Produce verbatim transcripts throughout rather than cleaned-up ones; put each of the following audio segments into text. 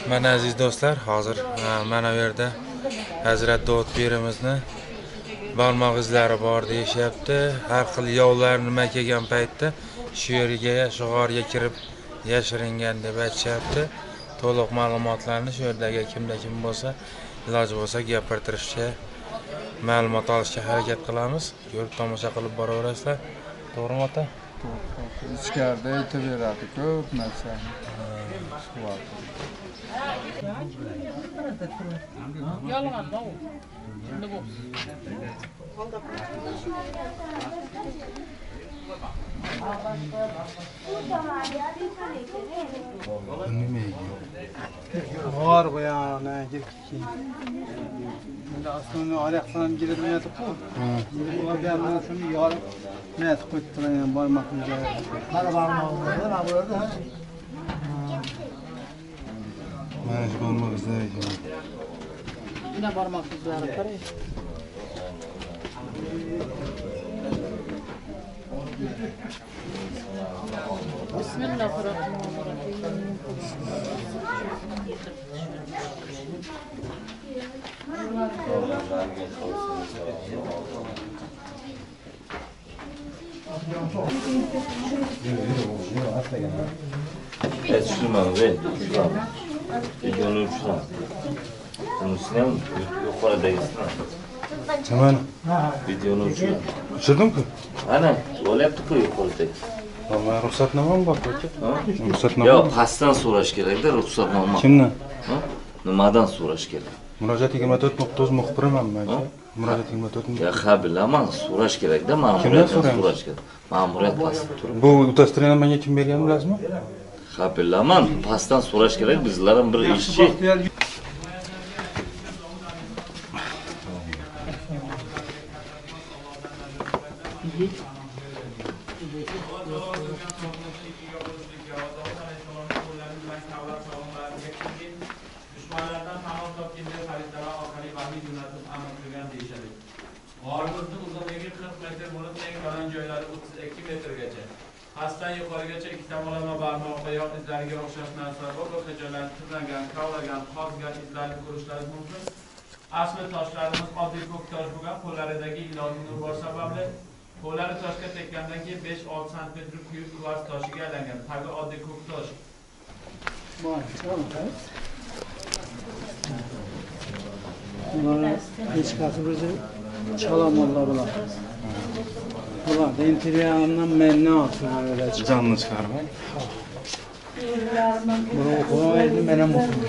Mana aziz do'stlar, hozir mana bu yerda Hazrat Davud pirimizni barmoq izlari bor deyishyapti. Har xil yovlar nima kelgan paytda shu yerga, shu g'orga kirib yashiringan deb aytishyapti. To'liq ma'lumotlarni shu yerdagi kimda kim bo'lsa, iloji bo'lsa gapirtirishga, ma'lumot olishga harakat qilamiz. Ko'rib tomosha qilib boraverasizlar. To'g'rimi ota? To'g'ri. Ichkarida aytib beradi ko'p narsani. Yolg'on bu. Endi bu. G'or bu yana girki. Endi aslında ayaqdan girib bu. Bu yerdan shuni yorib niyat qo'yib turgan barmoqimga. Mana barmoqimda, mana bu yerda. Mana shu barmoq izlari ekan. Yine barmoq izlari qarang. Bismillahirrahmanirrahim. Evet, şunu ve şunu. Videonu şunu. Bunu sinema yukarıda istemem. Tamam. Videonu şunu. Tushirdim ku? Ana, öyle yaptık ya yukarıda. Vallahi ruxsatnoma mı bor aka? Ruxsatnoma. Yok, pastan so'rash kerak-da, ruxsatnoma. Kimdan? Ha? Nimadan so'rash kerak? Murojaat yigirma to'rt nuqta o'z muxbiriman men aka. Murojaat yigirma to'rt. Ya ha bilaman, so'rash kerak-da, ma'muriyatdan so'rash kerak. Ma'muriyat pastda turibdi. Bu udastrini menga kim bergan bilasizmi? Ha bilaman, pastdan so'rash kerak, bizlar ham bir ishchi. G'orimizni uzunligi qirq metr bo'lib, eng baland joylari o'ttiz ikki metrgacha. Pastdan yuqorigacha ikki tomonlama barmoq oyoq izlariga o'xshash narsalar bor. Bu xajalar tirnagan, kavlagan, qozgan izlarni ko'rishlaringiz mumkin. Asli toshlarimiz oddiy ko'k tosh bo'lgan, qo'llaridagi ilohiy nur bor sababli qo'llari toshga tekkandan keyin besh olti santimetr kuyib kvars toshiga aylangan. Tagi oddiy ko'k tosh. Bor, Bunlar hech qaysi birisi chalamonlar bular. Bular interiyamdan mendan olsunlar öyle chiqadi. Canlı chiqarmay. Bunu o'qimaydi, men ham o'qimayman.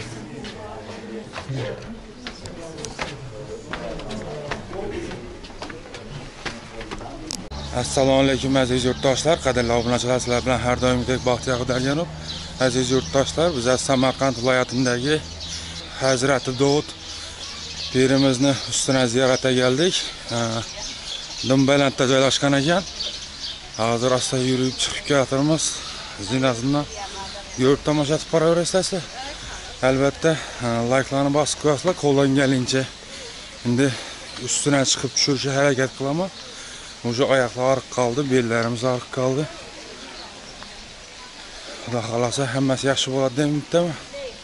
Assalomu alaykum aziz yurtdoshlar, qadrli obunachilar, sizlar bilan har doimgidek Baxtiyor Xudoyorganov. Aziz yurtdoshlar, biz Samarqand viloyatidagi Hazrat Davud pirimizni ustuna ziyoratga keldik. Dumbalandda joylashgan ekan. Hozir asta yurib chiqib kelatirmiz. Zinasidan ko'rib tomosha qilib boraverasizlar. Albatta, like'larni bosib qo'yasizlar, qo'ldan kelincha. Endi ustuna chiqib tushirishga harakat qilaman. O'sha oyoqlar og'rib qoldi, bellarimiz og'rib qoldi. Xudo xolasa hammasi yaxshi bo'ladi deb umiddaman.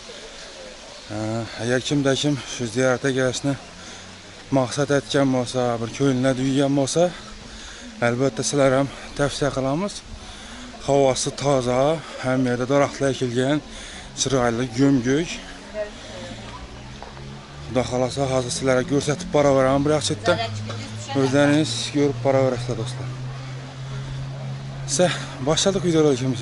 Agar kimda kim shu ziyoratga kelishni maqsad etgan bo'lsa, bir ko'ngilni tuygan bo'lsa, albatta sizlar ham tavsiya qilamiz. Havosi toza, ham yerda daraxtlar ekilgan, chiroyli, go'mgo'y. Xudo xolasa hozir sizlarga ko'rsatib boraveraman bir yaxshitdan. O'zlaringiz ko'rib boraverasizlar do'stlar. Sa, boshladik videolarimizni.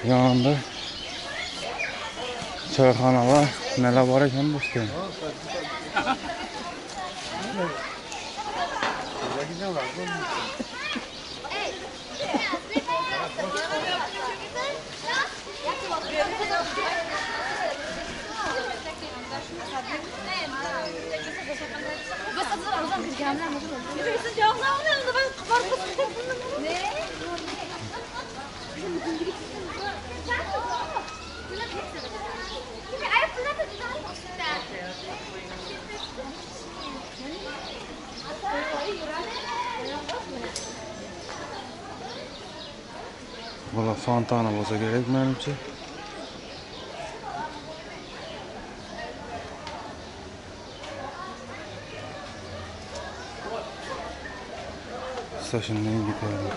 Yanında çayxana var. Neler var ekan bu işte? Valla fontana bo'lsa kerak menimcha. Saçından gidelim.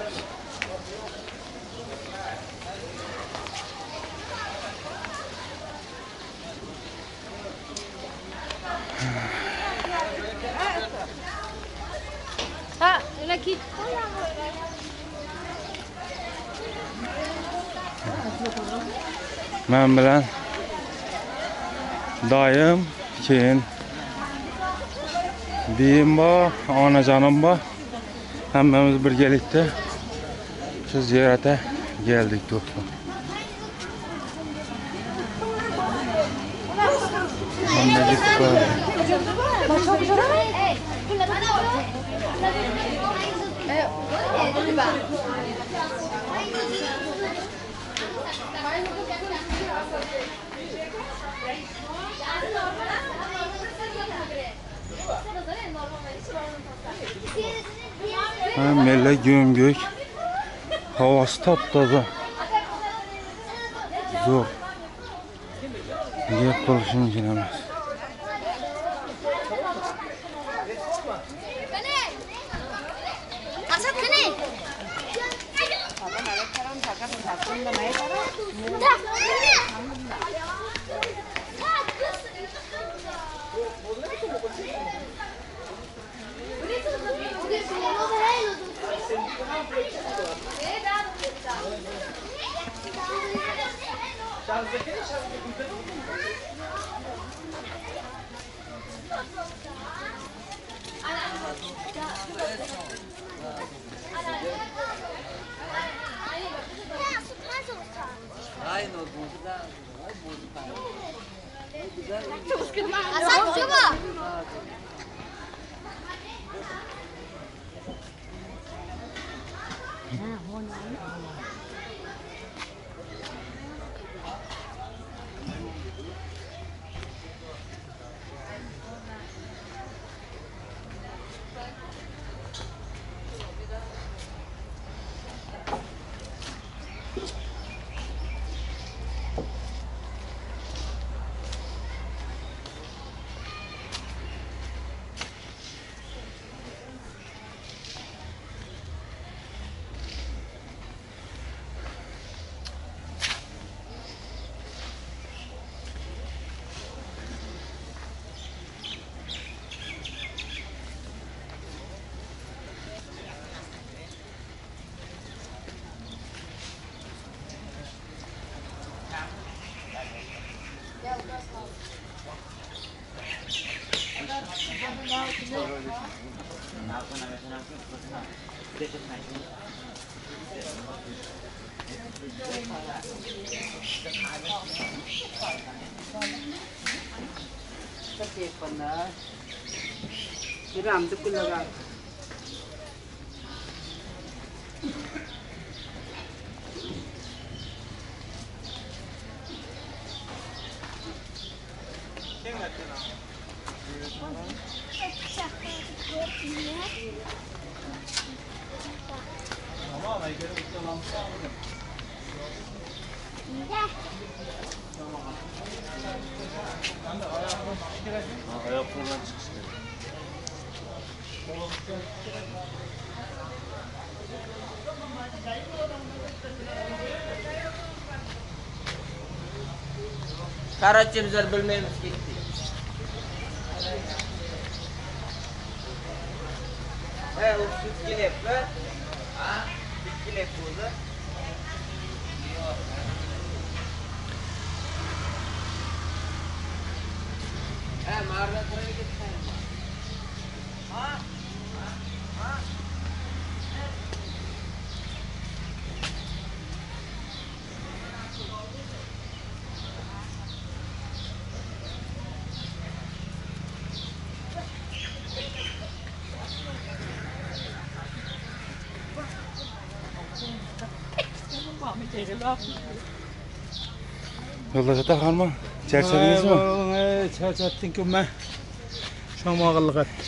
Ha, lagi. Men bilan dayım, keyin biyim bor, onajonim bor. Hammamiz birgalikda shu ziyoratga keldik do'stlar. Hamma ketdi. Mella gömgök. Havası taptaza. Zo'r. Gap qilish mumkin emas. Asad kene. Asad coba. Ram tu kul laga. Karachi bizlar bilmaymiz ketdi. Ha, u sut kelyapti. Ha, sut kelyapti o'zi. Yo'lda taxalma. Charchadingizmi? Ey, charchatding-ku men. Shamog'illik etdi.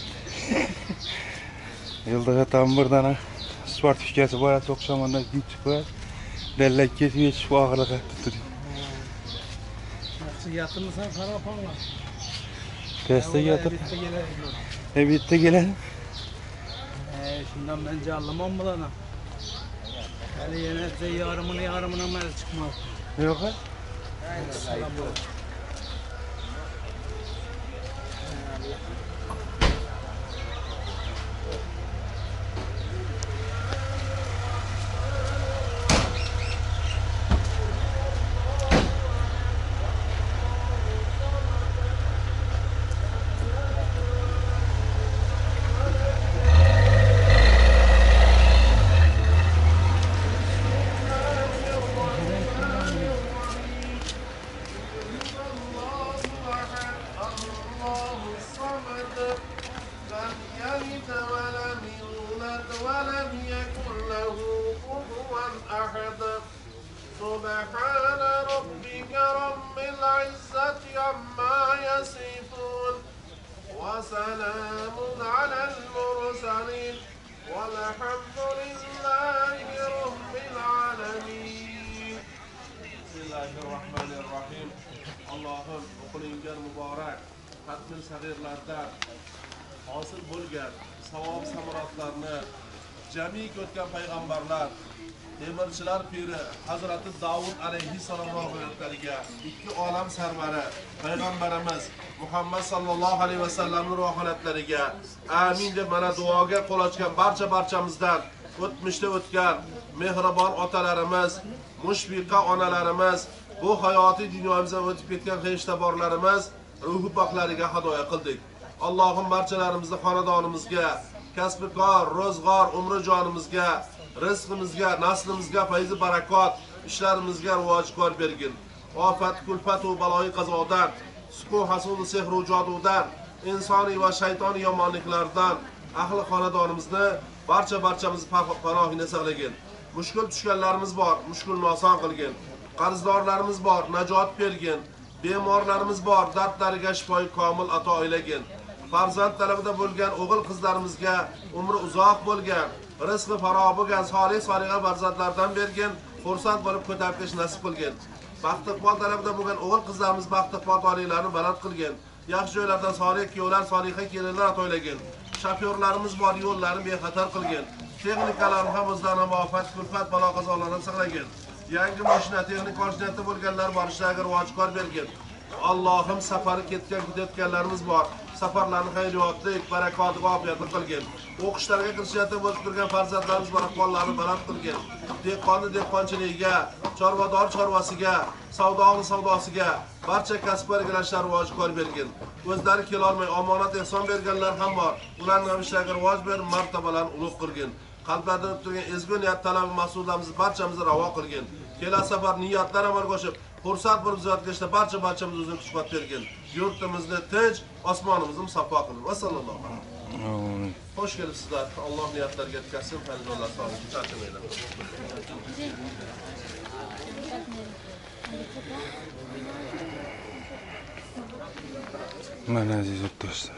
Yo'lda ta'mirdan sertifikati bor, to'qshamanda yutib qo'yadi. Dallak ketib yetib og'irlik etdi. Yaxshi yatimisan qarapanglar. Pasta yotib. Bitta keladi. E bitta keladi. Ey, shundan men jallamam bilana. Hali yana yarımını yarımına mel çıkmaz. Yo'q. Selam bu. سبحان ربك رب العزة عما يصفون وسلام على المرسلين والحمد لله رب العالمين. بسم الله الرحمن الرحيم. Allah'ım o'qilingan muborak xatmi sag'irlardan hosil bo'lgan savob samoratlarni jamiki o'tgan payg'ambarlar temirchilar piri Hazrati Davud alayhissalom ruhiyatlariga ikki olam sarvari payg'ambarimiz Muhammad sallallohu alayhi vasallamning ruhiyatlariga amin deb mana duoga qo'l ochgan barcha barchamizdan o'tmishda o'tgan mehribon otalarimiz, mushfiqa onalarimiz, bu hayotiy dunyomizdan o'tib ketgan xeshtaborlarimiz ruhi poklariga hadoya qildik. Allohim barchalarimizni xonadonimizga, kasbi kor, ro'zg'or, umri jonimizga, rizqimizga, naslimizga fayzi barakot, ishlarimizga rivojkor bergin. Ofat, kulfat va baloyi qazodan, suku hasud sehr va jodudan, insoniy va shaytoniy yomonliklardan ahli xonadonimizni barcha barchamizni panohida saqlagin. Mushkul tushganlarimiz bor, mushkulni oson qilgin. Qarzdorlarimiz bor, najot bergin. Bemorlarimiz bor, dardlariga shifoi komil ato aylagin. Farzand talabida bo'lgan o'g'il qizlarimizga umri uzoq bo'lgan, rizqi faroq bo'lgan solih soliha farzandlardan bergin, xursand bo'lib ko'tarib ketish nasib qilgin. Baxtiqbol talabida bo'lgan o'g'il qizlarimiz baxtiqbol toliqlarni baland qilgin. Yaxshi joylardan solih kuyovlar, soliha kelinlar atoylagin. Shofyorlarimiz bor, yo'llarni bexatar qilgin. Texnikalarni ham o'zlarining muvaffaqiyat, kulfat, balo qazolardan saqlagin. Yangi mashina, texnik ko'rsatda bo'lganlar bor, ishlariga rivojkor bergin. Allohim safari ketgan ketayotganlarimiz bor. Safarlarni xayriyatlik, barakotli, ofiyatli qilgin. O'qishlarga kirishayotgan bo'lib turgan farzandlarimiz bor, ahvollarini baland qilgin. Dehqonni dehqonchiligiga, chorvador chorvasiga, savdoni savdosiga, barcha kasb egalariga rivojkor bergin. O'zlari kela olmay omonat ehson berganlar ham bor. Ularning ham ishlariga rivoj berib, martabalarni ulug' qilgin. Qalblarda turgan ezgu niyat talab mas'ullarimizni barchamizni ravo qilgin. Kelasi safar niyatlar amalga oshib, xursand bo'lib ziyodlashda barcha barchamiz o'zini kuch-quvvat bergin. Yurtimizni tinch, osmonimizni musaffo qilin. Va sallallohu alayhi. Amin. Xo'sh kelibsizlar. Alloh niyatlarga yetkazsin, farzandlar sog'ligiga charchamaylar. Mana aziz yurtdoshlar.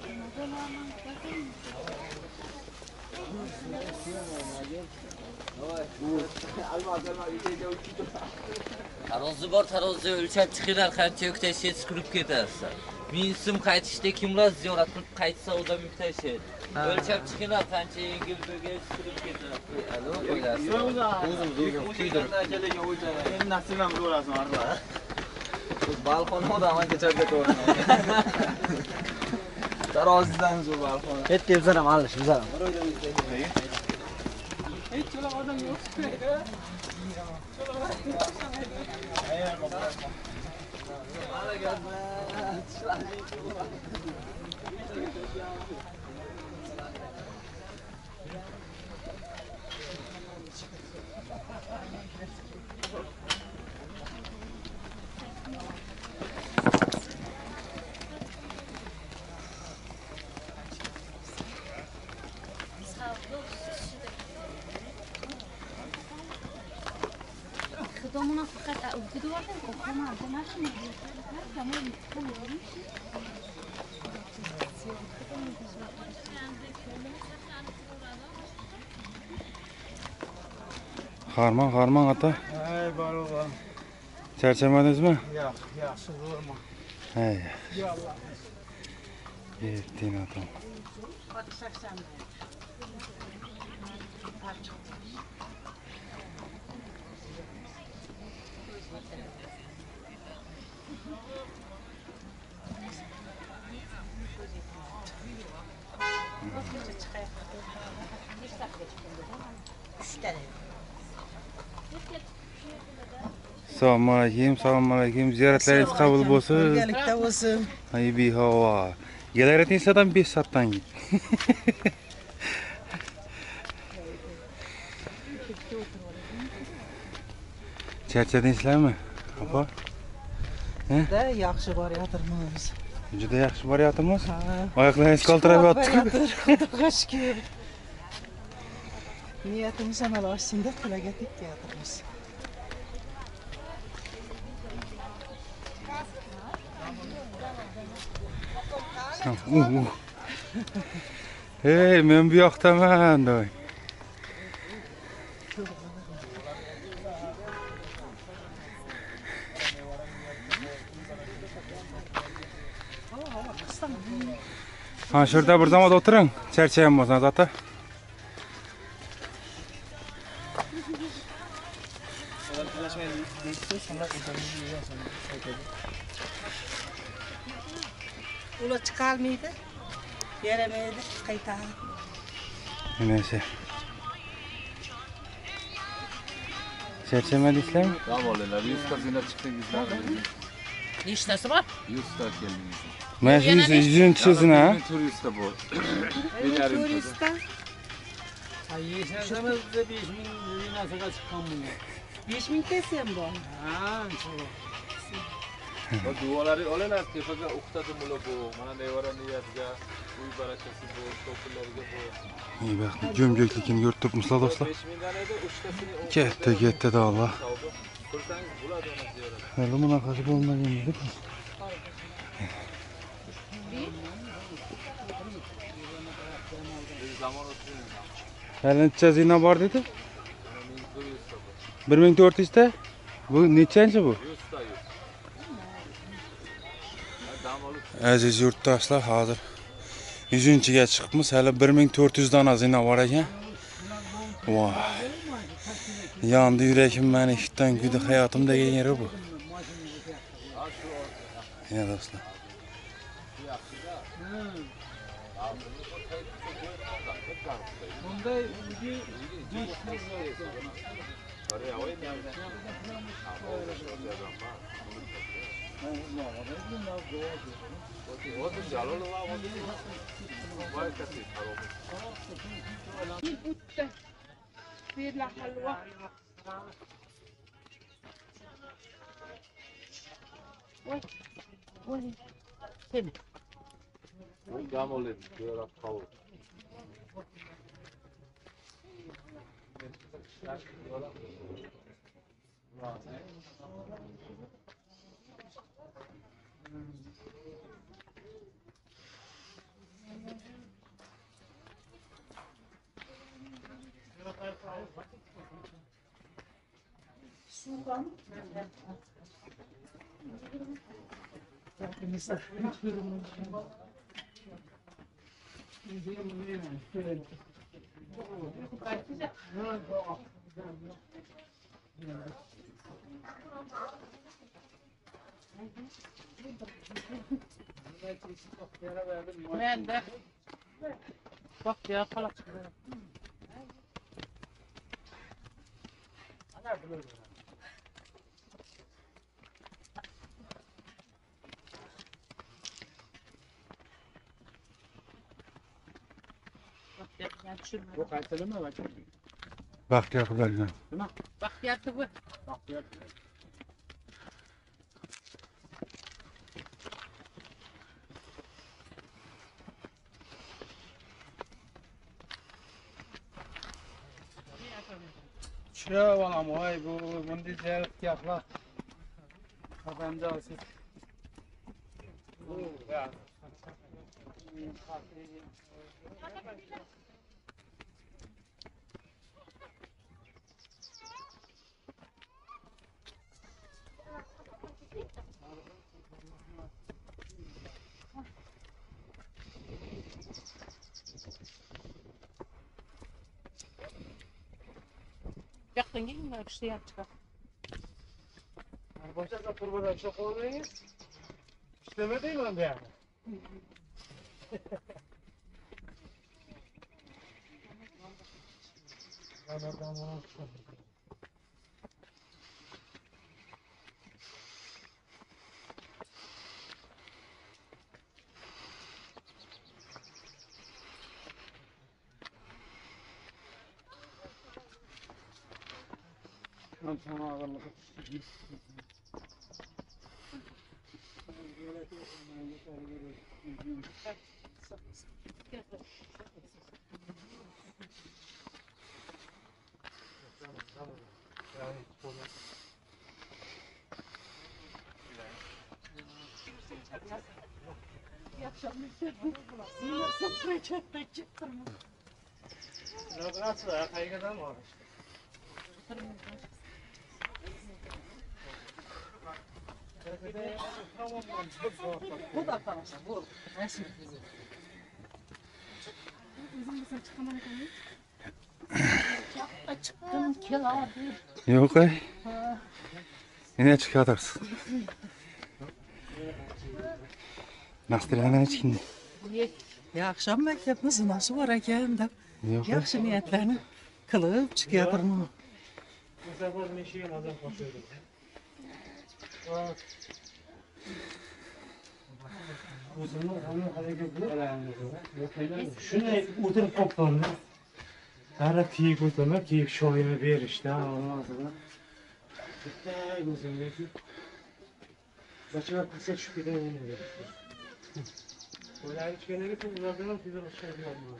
Tarozi bor, tarozi o'lchab chiqinglar, qancha yuk tashlaysiz, kurib ketasizlar. Men sim qaytishda kimlar ziyorat qilib qaytsa, odam yuk tashlaydi. O'lchab chiqinglar, qancha yengil bo'lgan kurib ketadi. Alo, qo'yasiz. O'zimiz o'zimiz kuydirib. Akalarga o'lchagan. Endi nasibam bo'lasin, arlar. Balkon odam ancha chapga to'g'ri. Tarozidan zo'r balkon. Et deb zaram alish, zaram. Hech cho'la odam yo'q. Cho'la odam yo'q. خدامونا فقط اوجود وردن که ما عندنا نشون میدیم تمام میکنیم Harman, harman ata. Hey baba. Çerçemediniz mi? Ya, yaxshi vurma. Hey. Ya Allah. Yettin atam. Assalomu alaykum, assalomu alaykum. Ziyoratlaringiz qabul bo'lsin. Birgalikda bo'lsin. Hay bihavo. Gelaretin satam besh soatdan keyin. Charchadingsizlarmi? Opa? Da yaxshi boryapmiz. Juda yaxshi boryapmiz. Oyoqlaringiz qaltirab yotdi. Xudoga shukr. Niyatimiz amal oshsin deb qilaga tekkayapmiz. Uh, uh. Hey, men bu yoqdaman doy. Ha, şurada bir zaman oturun. Charchayapmiz ata. Ular chiqolmaydi. Yaramaydi, qaytadi. Neyse. Charchamadingizlarmi? Tamam olaylar. yuzta ziynat chiqdingizlar. Nechtasi bor? yuzta keldingiz. Mana shunisi yuzinchisi ha? to'rt yuzta bor. to'rt yuzta. Ay, yeshansamizda besh ming ziynasiga chiqqan bunga. besh ming tasi ham bor. Ha, inshaalloh. Va duolari olalar tepaga o'qitadi mulla bu. Mana nevara niyatiga uy barakasi bu, to'plarga bu. İyi bakın, gömgeklikini görüp turibmizlar dostlar. besh mingdan edi, uchtasini Katta katta da Allah. Qilsangiz bo'ladi ona ziyorat. Hali bunaqasi bo'lmagan edi. Zamon o'tdi. Hali necha zina bor dedi? bir ming to'rt yuzta. Bu nechanchi bu? yuzta yuz. Dam olib Aziz yurtdoshlar, hozir yuzinchiga chiqibmiz. Hali bir ming to'rt yuz dona zina bor ekan. Voy. Yondi yuragim meni hiddan kuydi, hayotim degan yeri bu. Ya do'stlar. Bunday uyga dam olib ziyorat qilib. Ben de. Bak ya kalak çıkıyor. Yani düşürme. Bu qaytalama bak. Baxtiyor Xudoygan. Nima? Baxtiyatni bu. Baxtiyat. Şuraya bakalım, vay bu, bunu ziyaret yapla. Kafamda olsun. Yoqdan keyin mana shu ham chiqadi. Boshqa qurbadan shoqolmaysiz. İşlemedeyim ben yani. Ben sana ağırlık. Nasıl ya? Kaygıdan mı var? Bu da arkadaşlar bu. Nasıl? Çıktım kel abi. Yo'q ay. Yine çıkartırsın. Naqtirana chiqindi. Yaxshi maktabni zinosi bor ekan deb Yo'q. yaxshi niyatlarni qilib chiqyapman. Bu sefer meşeyi adam koşuyordu. Şunu o'tirib qolibdi. Hali kiyik o'tama, kiyik shoyini berishdi, olmasdi. Bitta o'zimga. Bachava qilsa tushib ketadi. O'ylab chiqqaniga to'g'ri ulardan tezroq chiqib ketadi.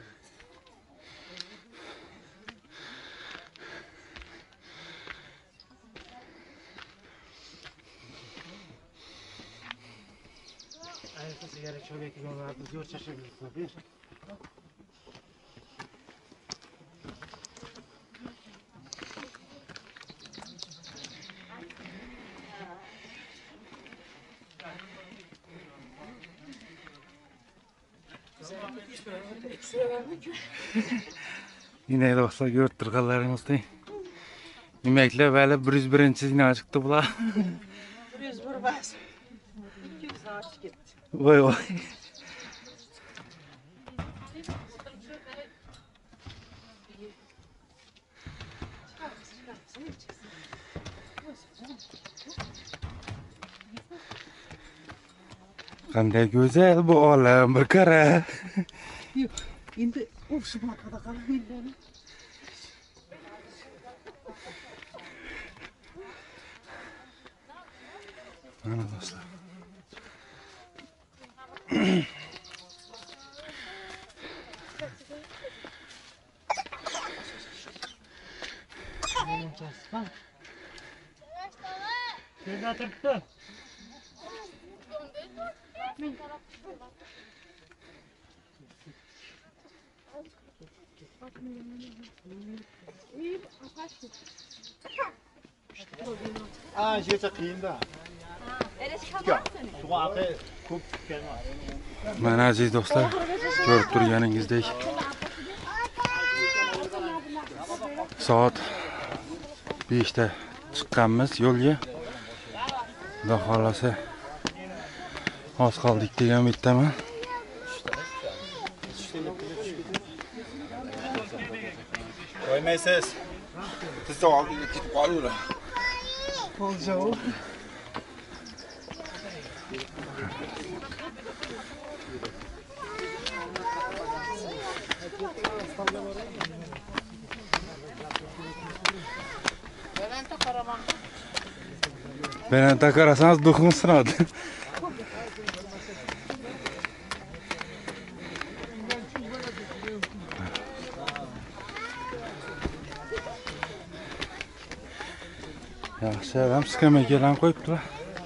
Ayakta sigara chorayotganlarni zo'r chashib bir. Yine dostlar ko'rib turganlaringizday. Yemekler böyle bir yuz birinchi zina chiqdi bular. bir yuz bir bas. ikki yuz ochib ketdi. Voy voy. Qanday go'zal bu olam bir qara. Yo'q, endi o'sha bunaqada qaramaydi. Mana do'stlar. Nerede turibdi? Aa, şeyse qiyin-da. Suaqi ko'p kelmas. Mana aziz do'stlar, ko'rib turganingizdek soat beshda chiqqanmiz yo'lga. Xudo xolasa oz qoldik degan bittaman. Qo'ymaysiz. Siz oldiga ketib qolaver. Olacaq. Salga Beni takarasanız duhum sınadı. Yaxshi, adam skameykalarni qo'yibdilar.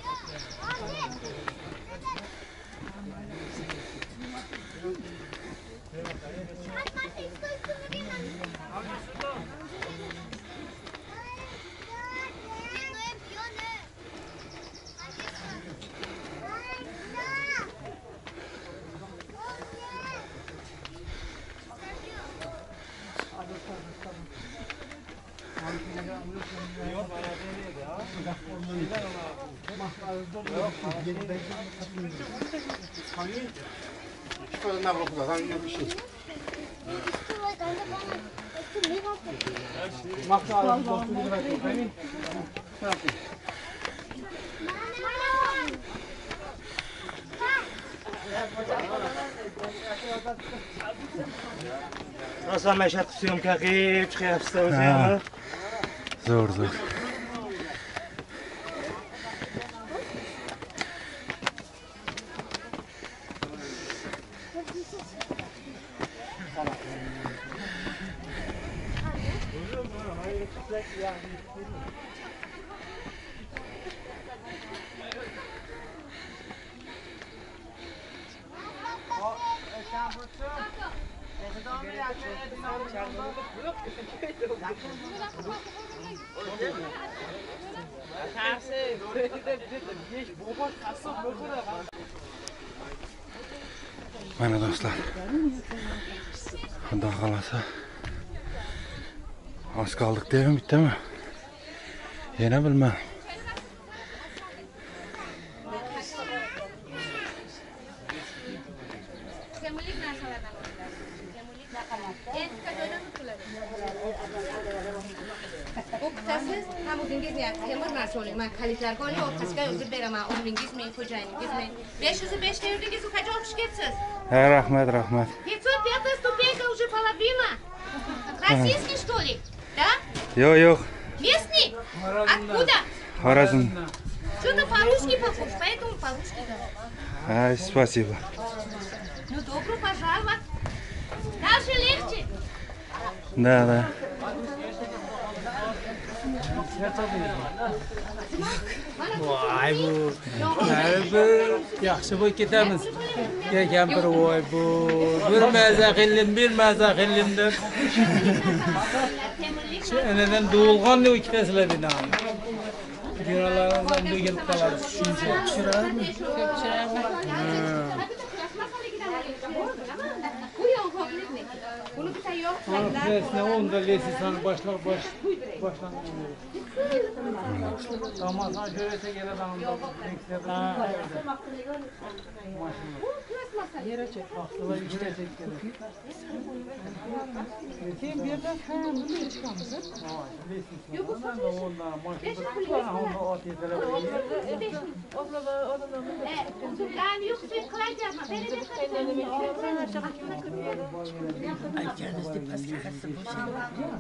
Nasıl meşat tutuyorum kaki, çıkıyorsunuz ya. Zor zor. Mana do'stlar. Xudo xolasa. Az qoldik deymi, bittami? Yana bilmadim. O'qitasiz, ham o'zingiz temir narsa oling. Men kalitlarga oling, o'qitasiga o'zib beraman. O'zingizmi, xo'jayingizmi? besh yuz besh deyrdingiz, u qachon o'qish ketsiz? Ha, rahmat, rahmat. пятьсот пятая ступенька уже половина. Российский, что ли? Да? Yo'q, yo'q. Местный? Откуда? Xorazm. Что-то по-русски похож, поэтому по-русски говорю. Ay, спасибо. Ну, добро пожаловать. Дальше легче. Да, да. Vay bu, vay bu, yaxshi bo'lib ketamiz. Ya kampir voy bu, bir maza qildim, bir maza qildim deb. Shu enadan doğulganni ikkitasilar bilan. Dinalardan bo'lib qoladi shuncha. Tushirarmi? Bunu bir tane yok. Ne onda lesi sana başlar baş başlan. Tamam sana görese gele damda. Yere çek. Aklıma bir şey çek. Kim bir de hem bunu çıkamaz. Yok o da onda maşallah. Onda o tezele. Yani yok sen kolay yapma. Beni de Ay kendisi paske kası bu şey.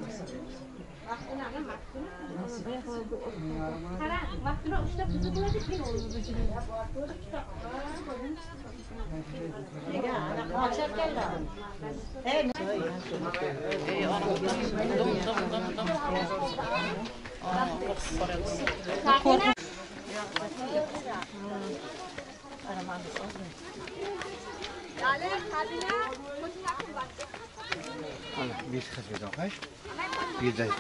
Kara, vaktine uçta kızı buladık bir olur. Bir kız bir Bir de.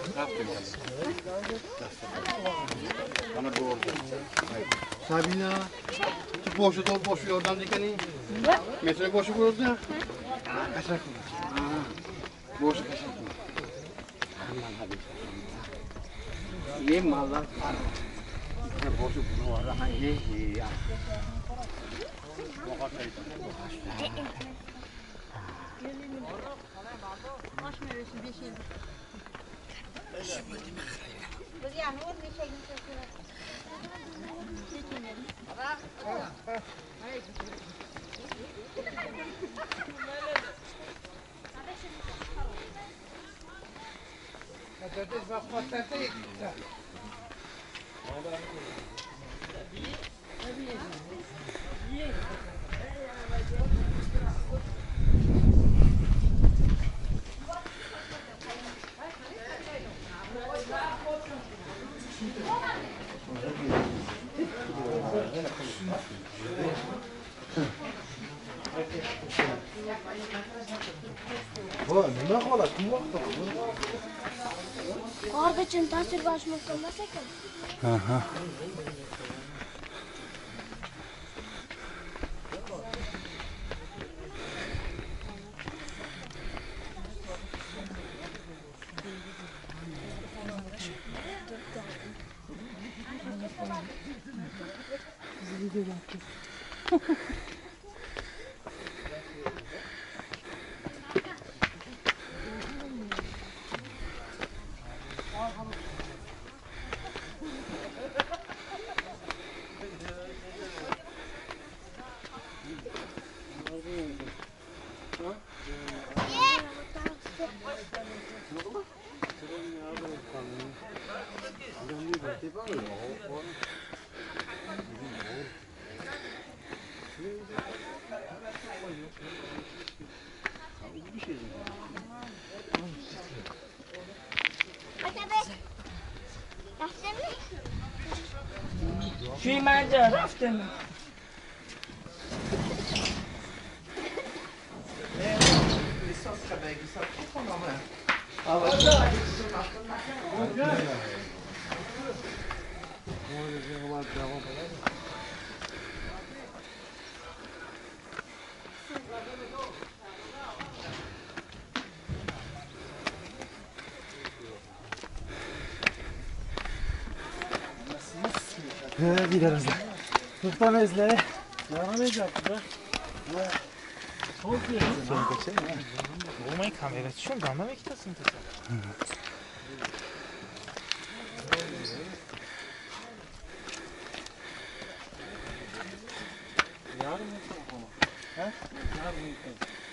Bana doğru. Sabina, şu boşu dolu boşu oradan dikeni. Metre boşu vurdu ya. Kaçak. Boşu kaçak. Aman hadi. Yem mallar. Boşu bunu var. Ye ya. Orada tasvir başlamak olmaz ekan. Aha. Şu mercan raftem. He, gideriz. Tutamayızlar. Yaramayacak bu. Çok iyi. Olmayı kamera düşün, damla mı kitasın tasa? Yarın mı ama? He? Yarın mı?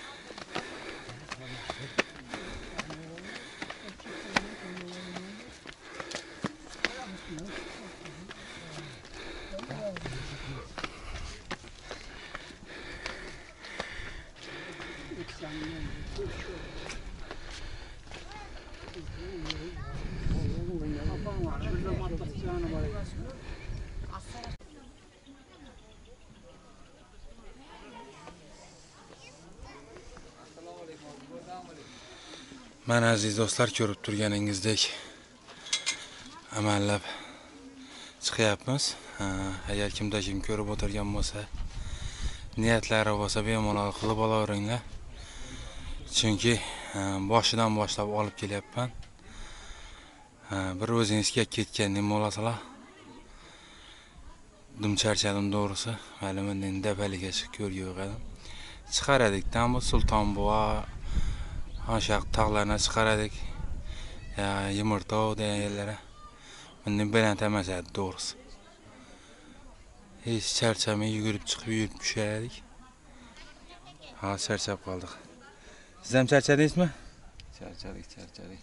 Mana aziz do'stlar, ko'rib turganingizdek amallab chiqyapmiz. Agar kimda kim ko'rib o'tirgan bo'lsa, niyatlari bo'lsa bemalol qilib olaveringlar. Chunki boshidan boshlab olib kelyapman. Bir o'zingizga ketgandek bo'lasizlar. Dum charchadim to'g'risi. Hali mendan dapaliga chiqib ko'rgan. Chiqaradik-dan bu Sultonbuva aşağı tağlarına çıkaradık. Ya yumurta degan yerlere. Mendan bilan tamasadi doğrusu. Hiç charchamay yugurib chiqib yurib tushardik. Ha, charchab qoldik. Siz ham charchadingizmi? Charchadik, charchadik.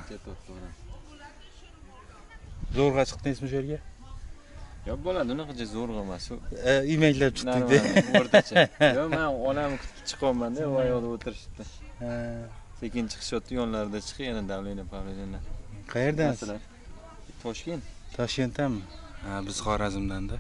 Zo'rg'a chiqdingizmi shu yerga? Yo'q, bo'ladi, unaqa zo'rg'a emas. E, imaklab chiqdik-da. O'rtacha. Yo'q, men onamni kutib chiqyapman-da, u yoqda o'tirishdi. Ha. Sekin chiqishyapti, yonlarida chiq, yana davlina pavlina. Qayerdan? Toshkent. Toshkentdanmi? Ha, biz Xorazmdan-da.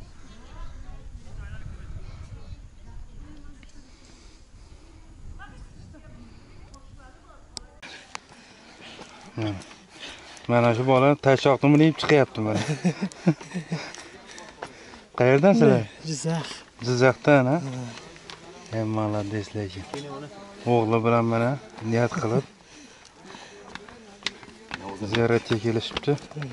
Mana shu bola tashoqni minib chiqyapti mana. Qayerdan sizlar? Jizzax. Jizzaxdan, ha? Hem молодец lekin. O'g'li bilan mana niyat qilib ziyoratga kelishibdi.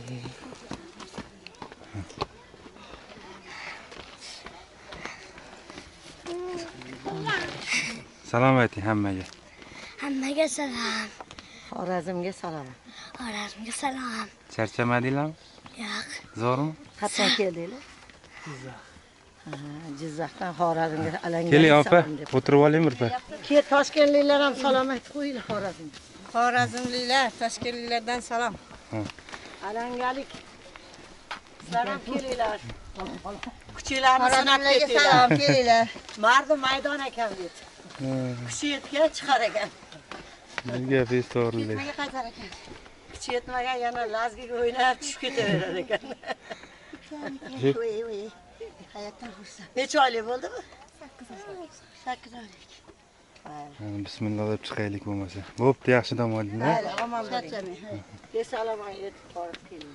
Salom ayting hammaga. Hammaga salom. Xorazmga salom. Xorazmga salom. Charchamadinglarmi? Yo'q. Zo'rmi? Qachon keldinglar? Jizzax. Ha, Jizzaxdan Xorazmga alanga. Keling opa, o'tirib oling birpa. Ke Toshkentliklar ham salom aytib qo'yinglar Xorazmga. Xorazmliklar, Toshkentliklardan salom. Alangalik Selam kelinglar. Kuchinglarni sinab ketinglar. Salom kelinglar. Mardi maydon ekan dedi. Kuchi yetgan chiqar ekan. Nega festorli? Nega qaytar ekan? Kuchi yetmagan yana lazgiga o'ynab tushib ketaverar ekan. Voy voy. Hayotdan xursand. Necha oylik bo'ldimi? sakkiz oylik. Bismillah deb chiqaylik bo'lmasa. Bo'pti, yaxshi dam oldinglar. Mayli, omon bo'ling. Besalomga yetib borib keling.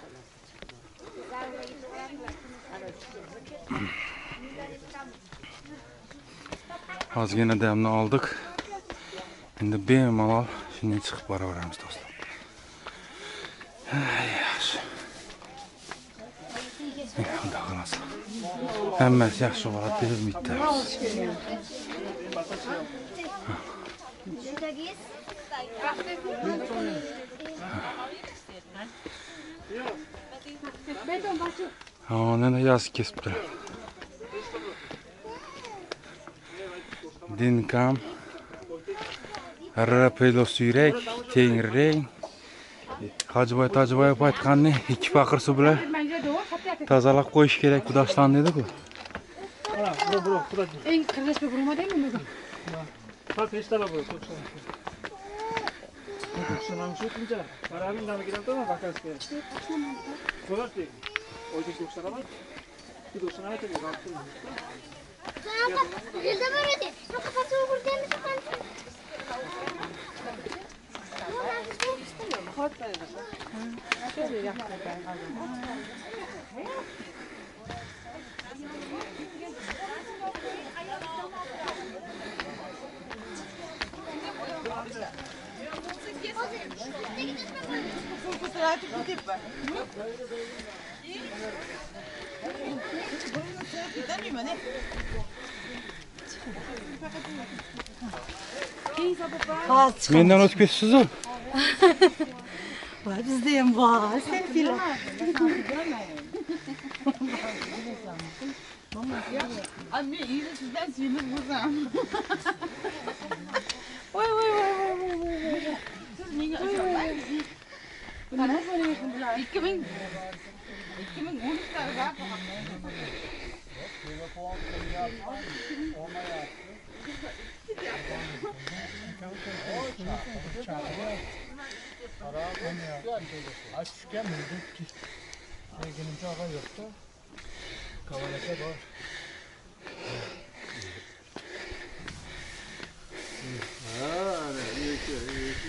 Ozgina damni oldik. Endi bemalol shunday chiqib boraveramiz do'stlar. Yaxshi. Xudo xohlasa. Hammasi yaxshi bo'ladi deb umiddamiz. Ona yazık kesip duruyor. Dinkam, rapelo suyrak, tengreng. Hacıbay Tacıbay aytganni ikki faqir suv bilan tozalab qo'yish kerak bu dashtdan dedi-ku. Eng qirg'ish bo'lma deymi bugün? Ha, peshtalar bu. Şundan şu tunca. Kararın da mı gidelim tamam bakarız ki. Sorar ki. Oydu doksan ama. Bir doksan ama tabii kalktım. Yılda böyle de. Kafası vurdu değil mi? Kort verir. Şöyle yaptım ben. Mendan o'tib ketitsiz-ku. Var bizde ham bor. Selfiler. Anne iyi de sizden sinir bozam. Oy oy oy oy oy. Siz niye aşağıdan? Bana söylüyorsun bunlar. iki bin iki bin on üç'lerde Açken miydik ki? Sevgilimci ağa yoktu. Kavalete var. Ha, ne iyi ki.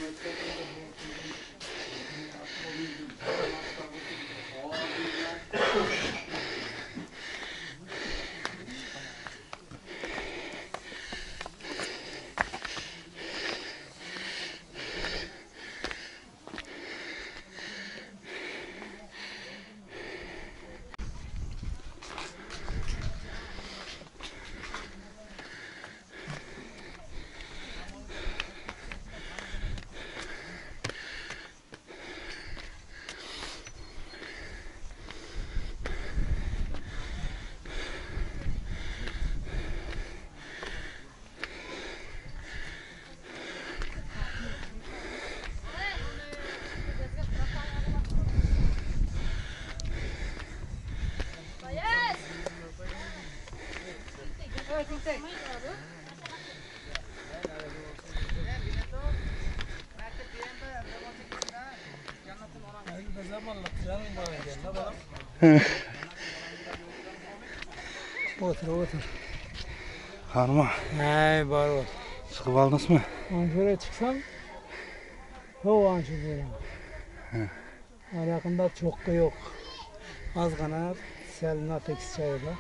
Otur otur. Hanıma. Hey baro. Çıkıp aldınız mı? Anşöre çıksam o anşöre. Arakında çok da yok. Az kanat, selina teksi çayla.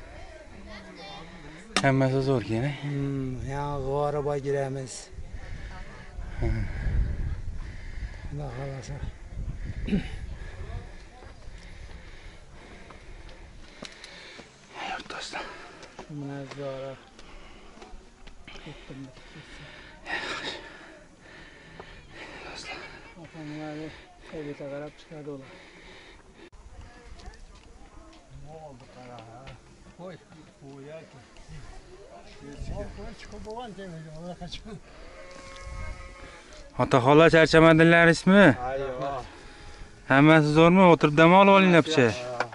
Hemmesi zor gene. Hmm, ya o araba giremez. Ne kalasa. Yok dostlar. Şuna zara. Gittim. Dostlar. Afanları evite karab çıkardı ola. Ne oldu kara ha? Koy. Bu ya ki. Ota xola charchamadinglar ismi? Ayyo. Hammasi zo'rmi? O'tirib dam olib olinglar picha.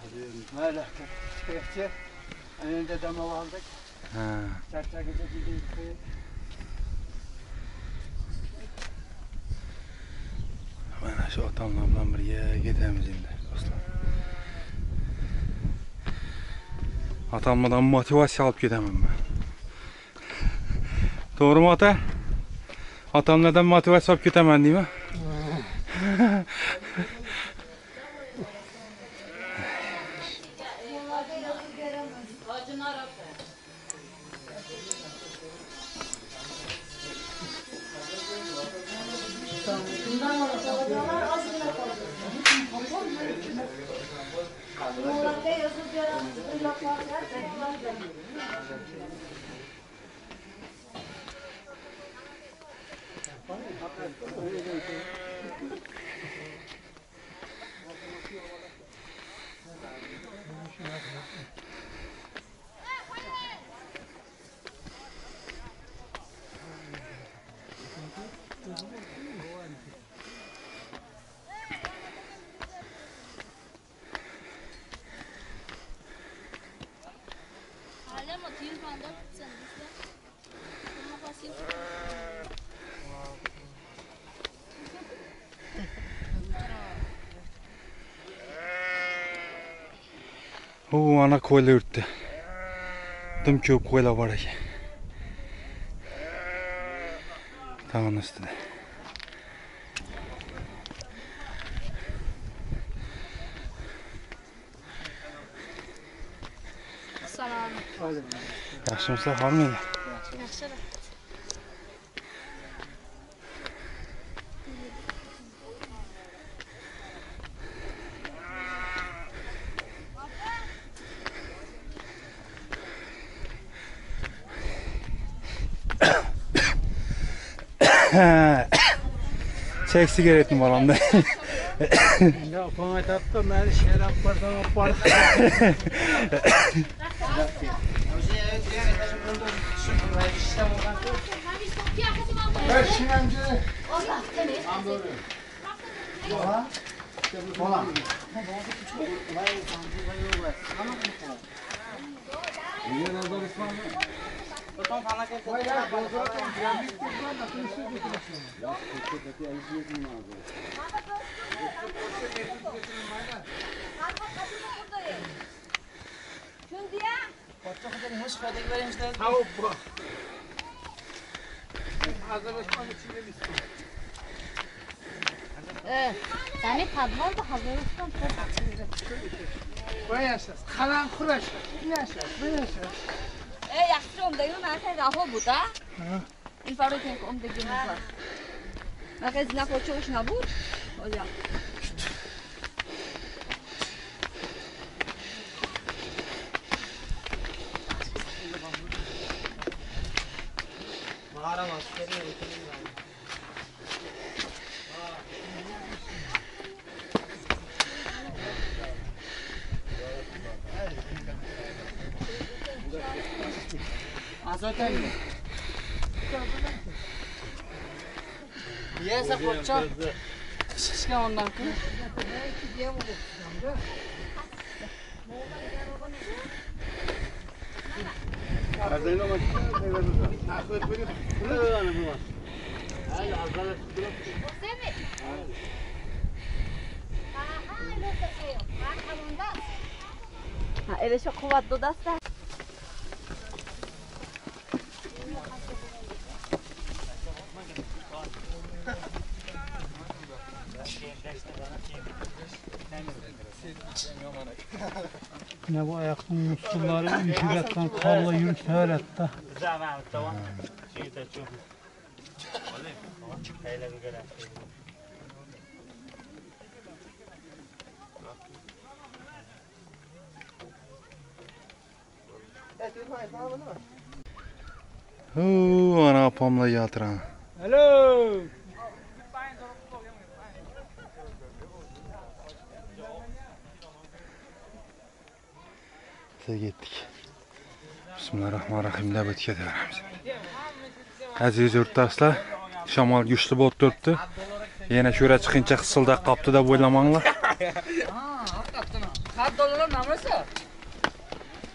gece. Önünde dama aldık. Ha. Çarşamba gece gidiyoruz. Mana shu otamlar bilan birga ketamiz endi do'stlar. Otamdan motivatsiya olib ketaman men. To'g'rimi ota? Otamlardan motivatsiya olib ketaman deymi? O ana koylar yurtdi. Dim ko'p koylar bor ekan. Tağın üstüne. Salam. Yaxshimisiz, hormaydi? Yaxshi. Çek sigaretini balamda. Ya bana taptı, ben şerap bardan apardım. Ver şinemci. Ola. Ola. Niye nazar ısmarlı? Потом она как-то... Ой, я базар, я Виктор Банда, ты все выключил. Я хочу, как я здесь не надо. Şimdi ya. Kaçta kadar hoş geldin vermişler. Tavuk bu. Azerbaycan içinde misin? Evet. Yani tadı var da Hazarıstan çok. Vay yaşas. Kalan kuraş. Yaşas. Vay yaşas. E yaxshi omdagi narsa raho buda. این فرو که ام دیگه میذار. مگه زنا کوچوش نبود؟ اویا. Mağara maskeri yıkılıyor. Azotay mı? Yesa koçça. Şişke ondan ki. Ardayla mı? Naklet beni. Buraya yani bu var. Hadi azale tutup. Seni. Ha, ele çok kuvvetli dasta. Ne bu ayakın musulları üşürekten karla yürüyüş öğretti. Zaman tamam. Şey de çok. Öyle bir göre. Oo, ana apamla yatıran. Hello. Biz gittik. Bismillahirrahmanirrahim. Nöbet ketaveramiz. Aziz yurtdoshlar, shamol kuchli bo'lib turibdi. Yana sho'ra chiqincha qisildaq qopti deb o'ylamanglar. Ha, haqiqatan. Har dolar namrasa?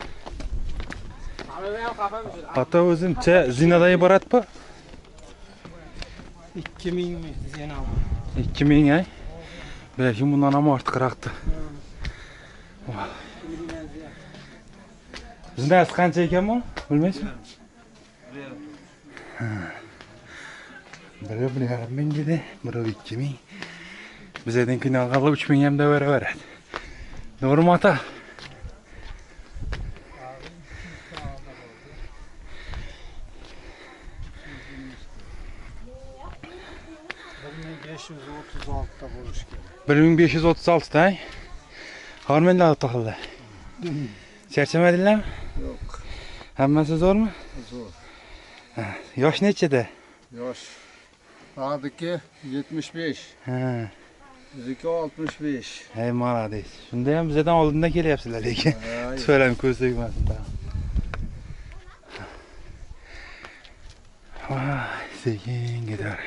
Ata o'zimcha zinadan iborat bu? ikki ming mi? Zina. ikki ming ay. Belki bundan ham ortiqroqdir. Zinasi qancha ekan bu? Bilmaysizmi? Biri bir yarim ming dedi, biri ikki ming. Bizden final qilib uch ming ham da beraveradi. To'g'rimi ota? besh yuz o'ttiz olti ta bo'lish kerak. bir ming besh yuz o'ttiz olti ta. Hormanda to'xtaldi. Charchamadinglarmi? Yo'q. Hammasi zo'rmi? Zo'r. Yosh nechida? Yosh. Adiki yetmish besh. Ha. Bizniki oltmish besh. Hey, молодец. Shunda ham bizdan oldindan kelyapsizlar lekin. So'ram ko'z tegmasin da. Vay, sekin gidiyor.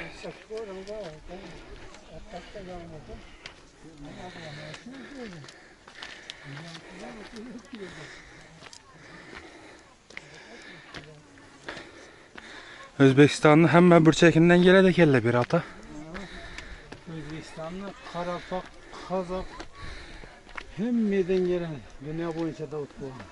O'zbekistonning hamma burchakidan keladi ekanlar bir ota. O'zbekistonni Qoraqalpoq, Qozoq hammadan keladi. Dunyo bo'yicha da o'tib bo'ldi.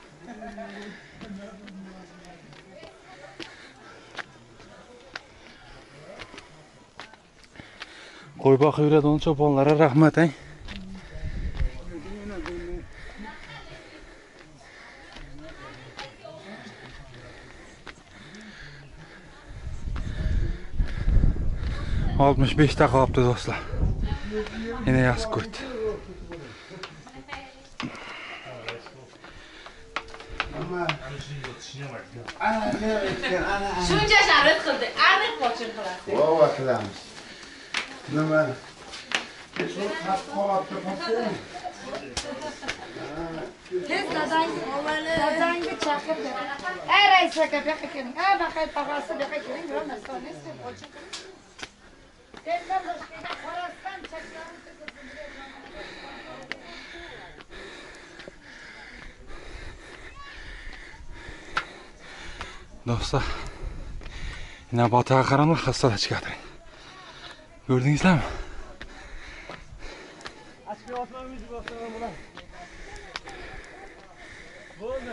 Qo'y boqib yuradigan cho'ponlarga rahmat ey. oltmish besh ta qolibdi do'stlar. Yine yaxshi ko'rdi. Shuncha sharit qildi, aniq qo'shin qiladi. Vova qilamiz. Nima? Tez dadangi ovali. Dadangi chaqirdi. Ey rais aka, bu yoqqa keling. Ha, baqay tog'asi bu yoqqa keling. Nima masonasi qo'shin qildi. Tezdan boshqa qorasdan chaqirdi. Do'stlar, Nabotaga qaramay xastalar chiqadi. Ko'rdingizlarmi? Aşkı atmamız bakalım buna. Bo'ldi.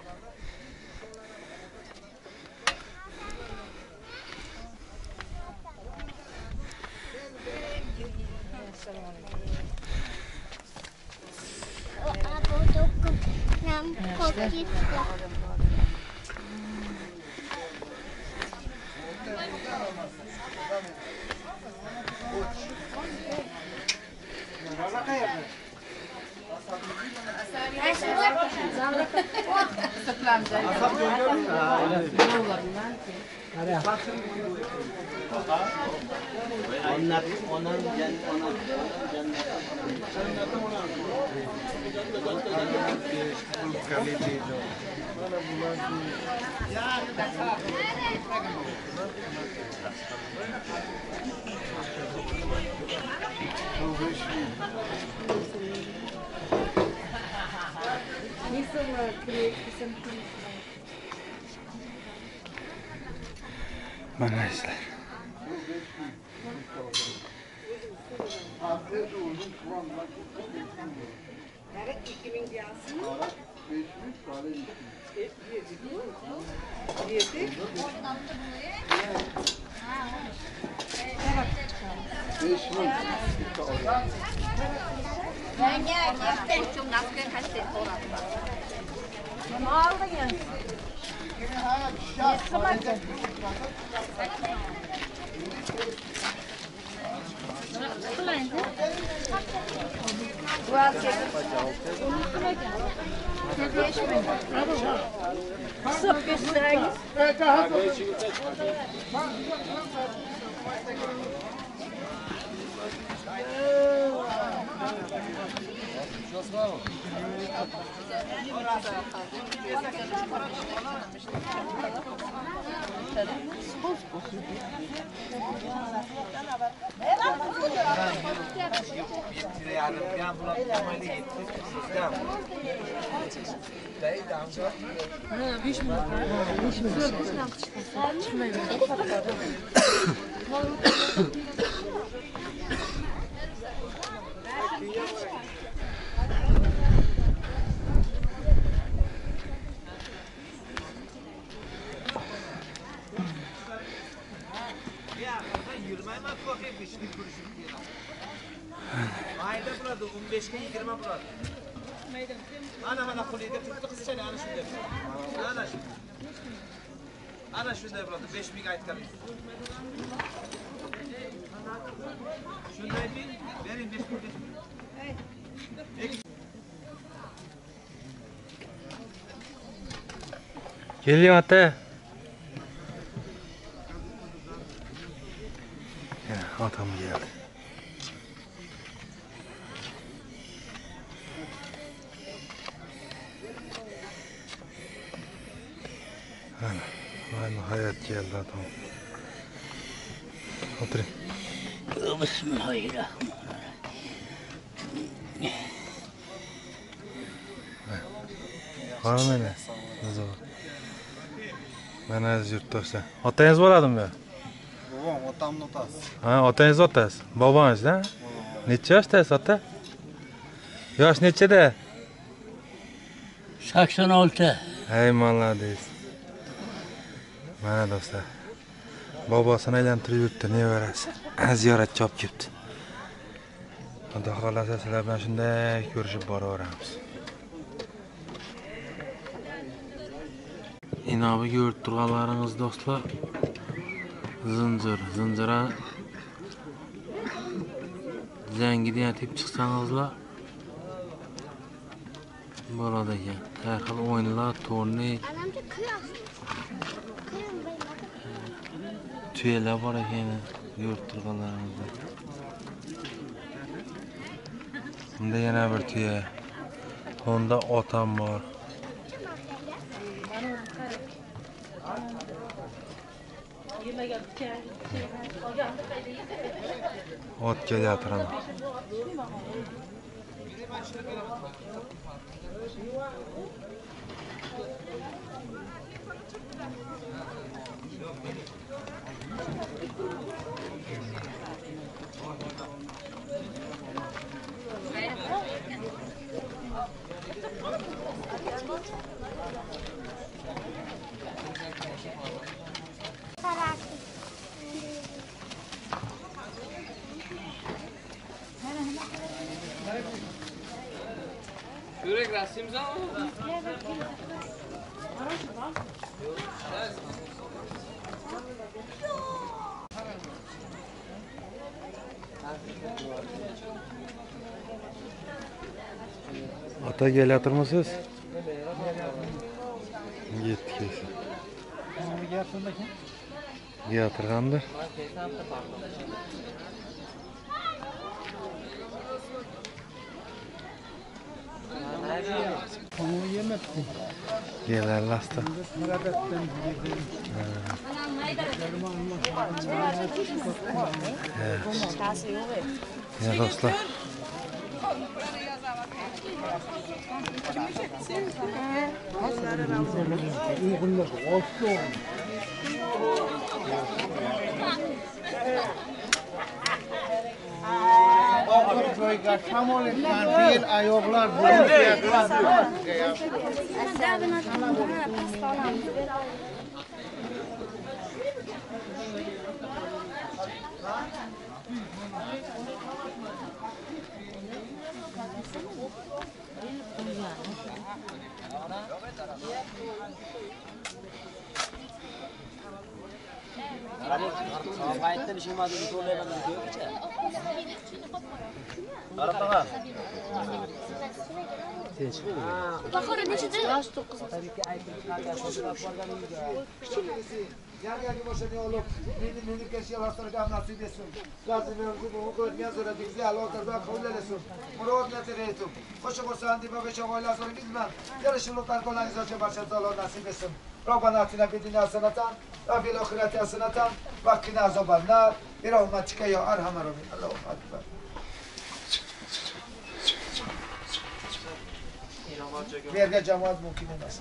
Mana izler. Yenge, gel çok nasıl kaçtı sonra. Ne aldın ya? Yesamadı. Bu az yedim. Ne değişmedi? Kısa gösteriniz. Yardım, yardım, yardım, Mayda bo'ladi, o'n besh ga yigirma bo'ladi. Ana mana qo'liga turibdi qizchani ana shunday. Ana shu. Ana shunday bo'ladi, besh ming aytganingiz. Shunday deng, bering besh ming. Keling ota. Otam geldi. Aynen hayat geldi adam. Oturun. Bismillahirrahmanirrahim. Hanım öyle. Ne zaman? Ben az yurttaşlar. Otanız bo'ladimi bu? Babam otamni otasi. Ha, otangiz otasi. Bobangiz da? Necha yoshdasiz ota? Yosh nechada? sakson olti. Hey молодец. Mana do'stlar. Bobosini aylantirib yuribdi, nevarasi. Ziyoratchi olib kelibdi. Xudo xolasa sizlar bilan shunday ko'rishib boraveramiz. Inobi ko'rib turganlaringiz do'stlar. Zincir, zincira zangidan yetib chiqsangizlar bo'ladi ekan. Har xil o'yinlar, turnir, tuyalar bor ekan, ko'rib turganlaringizda. Bunda yana bir tuya. Bunda otam bor. Ot kelyapti ana. Şuraya resim zaman mı? Ota kelyaptirmisiz? Yetdi kelsin. Gapirgandir. Onu yemekti. Geler lasta. Ya dostlar. Joyga shamol etgan bel oyoqlar Aytdim ishimadi to'layman deb-chi. Qarab taqam. Bahora nechida? yosh to'qqiz. Yargaki boshani olib, meni meni keshalastirgan nasib etsin. Lazım oldu bu ko'rgan so'radingiz, aloqalar qavlalasin. Murod natiraytum. Xo'sh bo'lsan deb o'sha oilasini bizman. Yarashib o'targanlaringiz uchun barcha Alloh nasib etsin. Robbana atina fid dunya hasanatan va fil oxirati hasanatan va qina azobannar. Bir rahmatika ya arhamar rohim. Allohu akbar. Verga jamoat mumkin emas.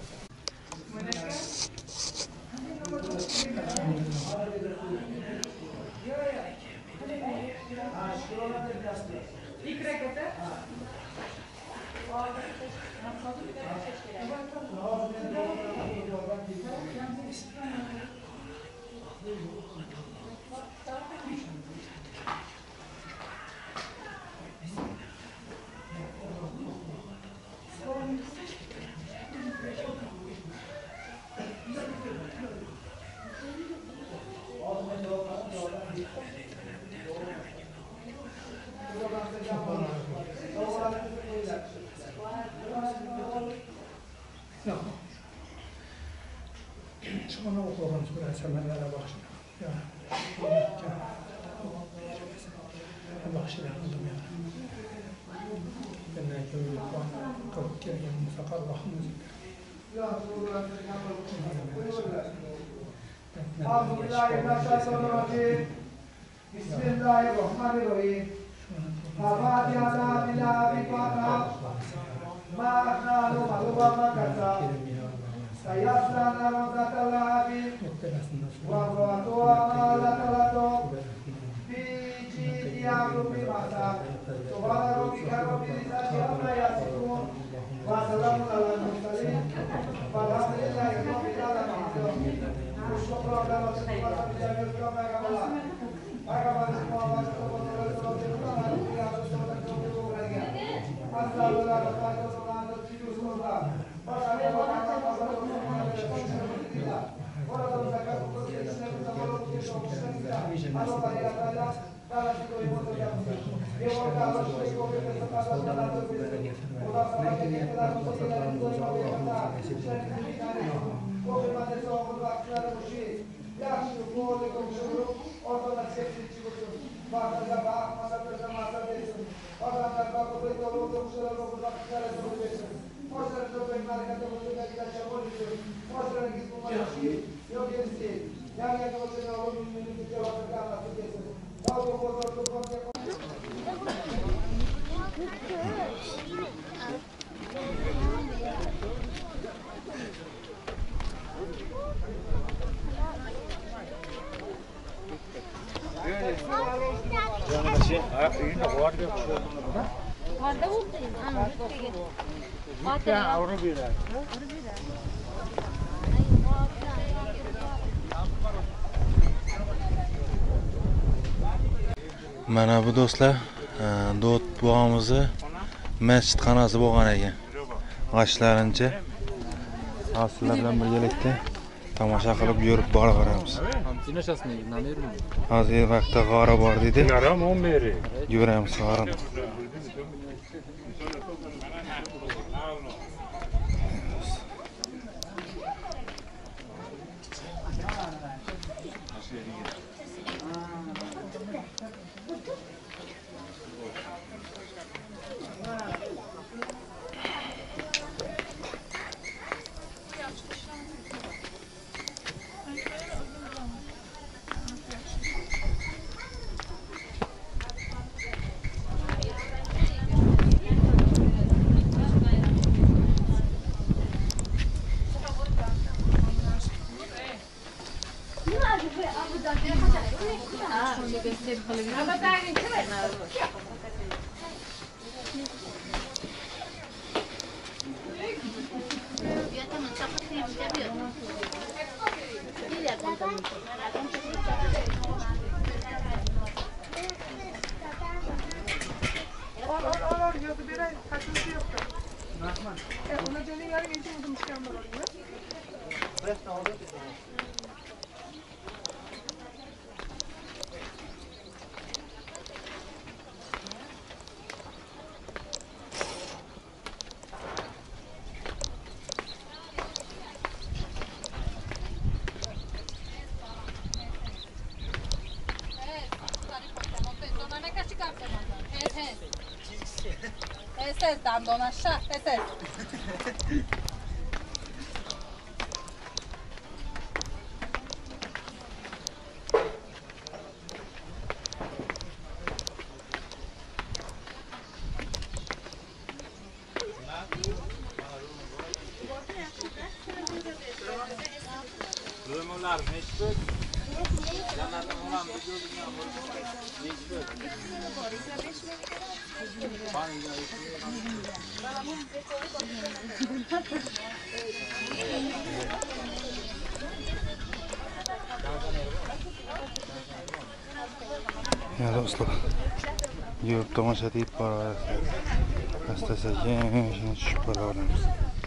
Şuna okuğumuz burası semerlere başına. Ya, başına kıldım ya. Benden köylü puan kalıp gelgen musakar bakımız. Bismillahirrahmanirrahim. Al-Fatiha billahi fatiha. Ma akhnalu maluwa makasa. Sayasana mazatalabi. Wa wa mazatalato. Biji diyaru bimasa. Subhana rabbika rabbil izzati amma yasifun. Wa salamun alal mursalin. Walhamdulillahi rabbil alamin. Syukur ala Rasulullah sallallahu alaihi wasallam. Mana bu do'stlar, Dod bog'imizni masjidxonasi bo'lgan ekan. G'ashlarincha sizlar bilan birgalikda tomosha qilib yurib boraveramiz. Hozir vaqtda g'ora bor dedi. Yuramiz g'orani. Ese es dando una shot, ese es. Römolar neçbek? Yanlardan olan bir gözünden neçbek? Ya do'stlar, yurib tomosha deyib boraverasiz. Asta-sekin shuni tushib qo'yaveramiz.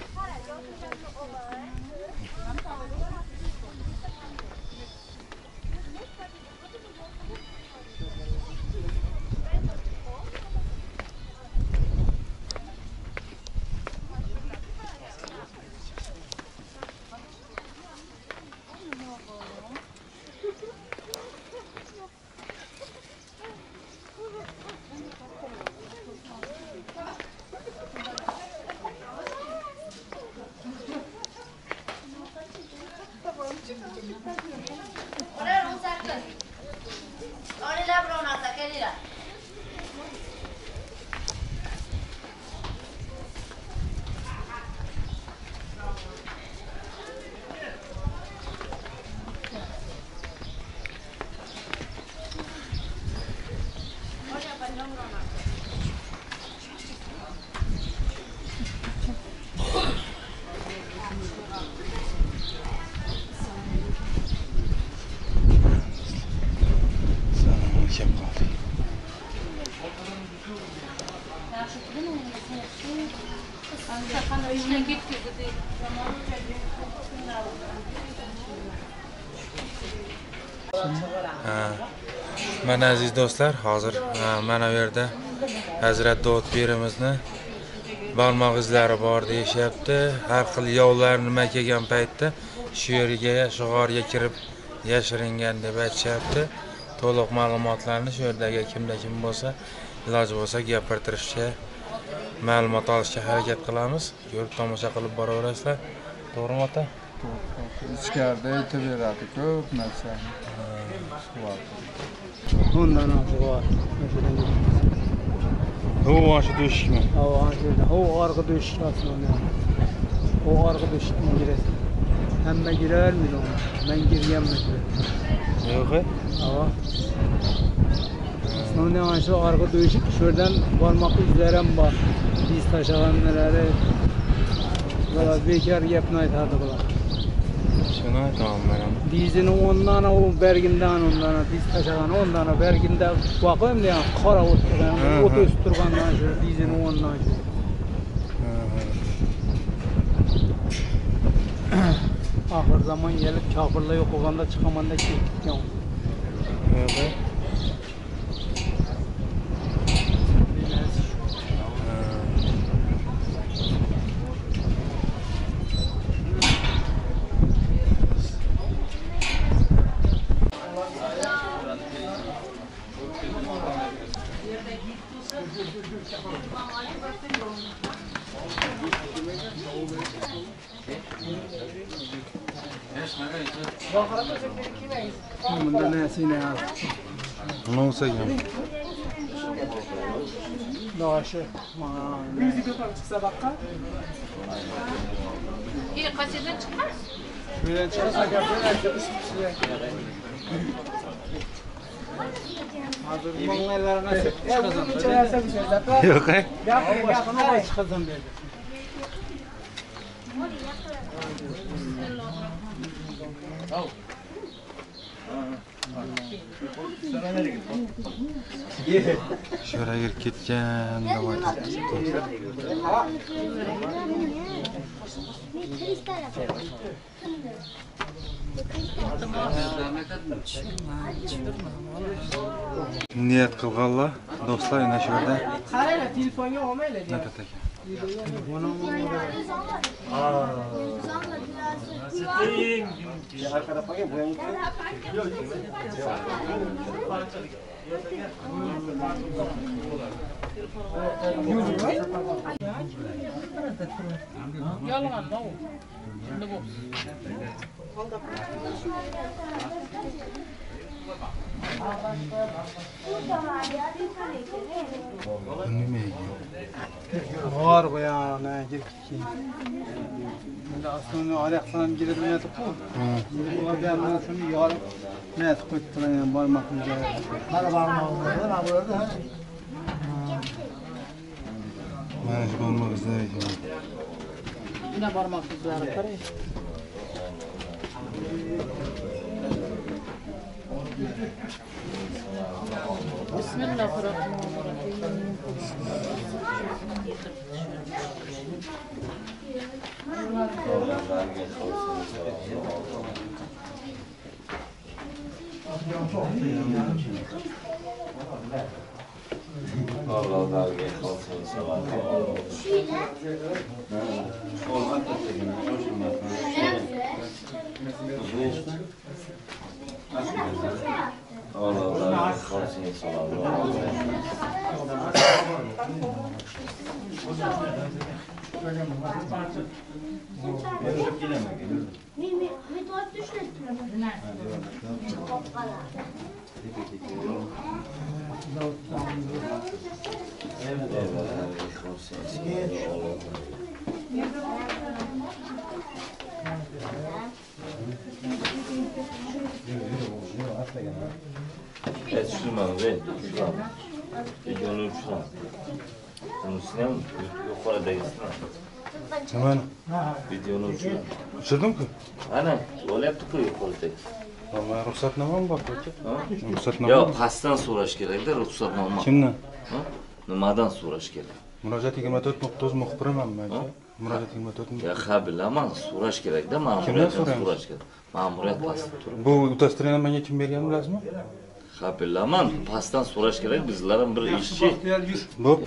Mana aziz do'stlar, hozir mana bu yerda Hazrat Davud pirimizni barmoq izlari bor deyishyapti. Har xil yovlar nima kelgan paytda shu yerga, shu g'orga kirib yashiringan deb aytishyapti. To'liq ma'lumotlarni shu yerdagi kimda kim bo'lsa, iloji bo'lsa gapirtirishga, ma'lumot olishga harakat qilamiz. Ko'rib tomosha qilib boraverasizlar. To'g'rimi ota? Ichkarida aytib beradi ko'p narsani. Bundan bor. Bu aşı döşükmü? O aşıda, o arka döşük aslında. O arka döşükten girersin. Hemme girer mi onu? Ben gireyim mi? Yok he? Ava. Aslında aşı arka döşük. Şuradan varmak izlerim var. Biz taşıyanları. Valla bekar yapmayı tadı bular. Şuna tamam benim. Dizini ondan o berginden ondan diz taşıyan ondan berginde bakayım diye kara oturan ot östürgandan şu dizini ondan şu. Ahır zaman gelip çapırla yok olanda çıkamanda çektik. Evet. Bunda nesi ne ya? Ne olsa ya? Naşı. Müzik yapan çıksa bakka. Yine kaçırdan çıkmaz. Böyle çıkarsa yapıyorlar. Hazır mangalarına çıkazan. Yok he? Ya başkana baş çıkazan dedi. Şöyle girip gitken de var. Niyet kılgalla dostlar yine şöyle. Karayla telefonga olmayla Ne diyor. dedik? Yalan ne o? Ne bu? Var bu ya ne gir ki. Şimdi aslında ayaktan girelim yatıp bu. Bu ben bunu şunu yarım ne koydular yani parmakımıza. Bana parmağım var ama burada. Mana shu parmak izlari ekan. Yine parmak izleri qarang. Bismillahirrahmanirrahim. Allah razı olsun. Sağ olun. Olmaz da senin. Hoşuma. Allah razı olsun. Sağ olun. Evet, şunu ve şunu. Videonu şunu. Bunu sinem yukarıdayız. Tamam. Videonu şunu. Uçurdun ki? Ana, öyle yaptık ya yukarıdayız. Ama ruhsatnoma mı bak? Ruhsatnoma. Yo, pasdan so'rash kerakda, ruxsatnoma. Kimdan? Nimadan so'rash kerak? Murojaat yigirma to'rt nuqta uz muxbiriman men. Murojaat yigirma to'rt. Ya ha bilaman, so'rash kerakda, ma'muriyatdan so'rash kerak. Ma'muriyat pastda turibdi. Bu udostraniyani menga kim bergan bilasizmi? Ha bilaman, pastdan so'rash kerak, bizlar ham bir ishchi. Bo'p.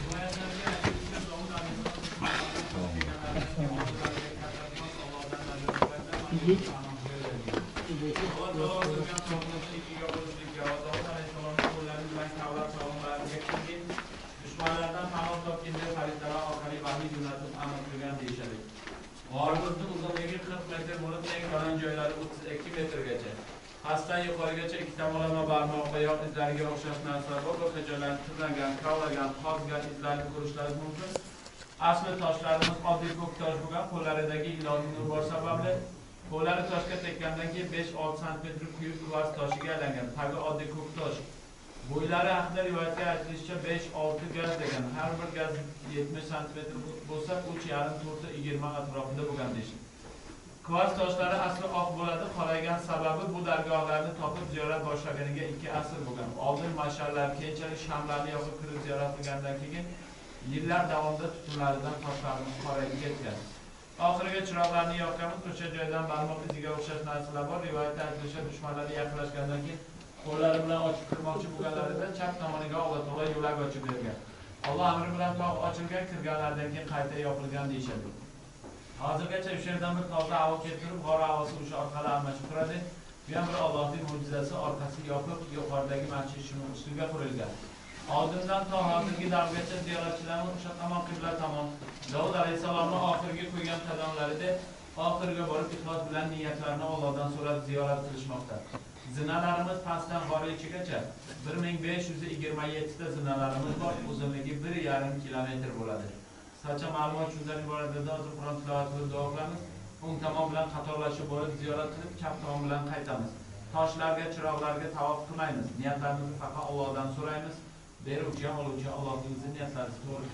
G'orimizni uzunligi qirq metr bo'lib, eng baland joylari o'ttiz ikki metrgacha. Pastdan yuqorigacha ikki tomonlama barmoq oyoq izlariga o'xshash narsalar bor. Bu joylarda tirlangan, kavlagan, qozgan izlarni ko'rishlaringiz mumkin. Asli toshlarimiz oddiy ko'k tosh bo'lgan, qo'llaridagi ilohiy nur bor sababli qo'llari toshga tekkandan keyin besh olti santimetr quyuq kvars toshiga aylangan. Tagi oddiy ko'k tosh. Bo'ylari haqida rivoyatga aytilishicha besh olti gaz degan. Har bir gaz yetmish santimetr bo'lsa, uch yarim to'rt yigirma atrofida bo'lgan deyishdi. Kvars toshlari asli oq bo'ladi, qoraygan sababi bu dargohlarni topib ziyorat boshlaganiga ikki asr bo'lgan. Oldin mashallar, keyinchalik shamlarni yoqib kirib ziyorat qilgandan keyin yillar davomida tutunlaridan toshlarimiz qorayib ketgan. Oxiriga chiroqlarni yoqqanmiz, o'sha joydan barmoq iziga o'xshash narsalar bor. Rivoyatda aytilishicha dushmanlarga yaqinlashgandan keyin qo'llari bilan ochib kirmoqchi bo'lganlarida chap tomoniga Alloh taolo yo'lak ochib bergan. Alloh amri bilan tog' ochilgan, kirganlardan keyin qayta yopilgan deyishadi. Hozirgacha o'sha yerdan bir toza havo keltirib, g'or havosi o'sha orqali almashib turadi. Bu ham bir Allohning mo'jizasi, orqasi yopib, yuqoridagi masjid shuni ustiga qurilgan. Oldindan to hozirgi davrgacha ziyoratchilarning o'sha tomon qibla tomon Davud alayhisalomning oxirgi qo'ygan qadamlarida oxiriga borib ixlos bilan niyatlarini Allohdan so'rab ziyorat qilishmoqda. Zinalarimiz pastdan g'origacha bir ming besh yuz yigirma yetti ta zinalarimiz bor, uzunligi bir yarim kilometr bo'ladi. Qisqacha ma'lumot shundan iborat edi, hozir Qur'on tilovatini duo qilamiz. O'ng tomon bilan qatorlashib borib ziyorat qilib, chap tomon bilan qaytamiz. Toshlarga, chiroqlarga tavof qilmaymiz. Niyatlarimizni faqat Allohdan so'raymiz. Beruvchi ham oluvchi Allohning niyatlari to'g'ri.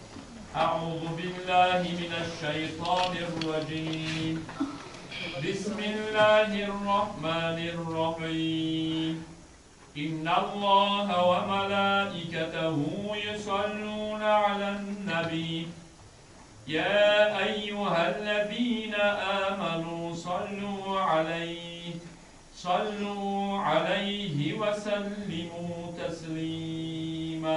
A'udhu billahi minash shaytonir rojim. Bismillahirrahmanirrahim. Innallaha va malaikatahu yusalluna alan nabiy. Ya ayyuhallazina amanu sallu alayhi sallu alayhi wa sallimu taslima.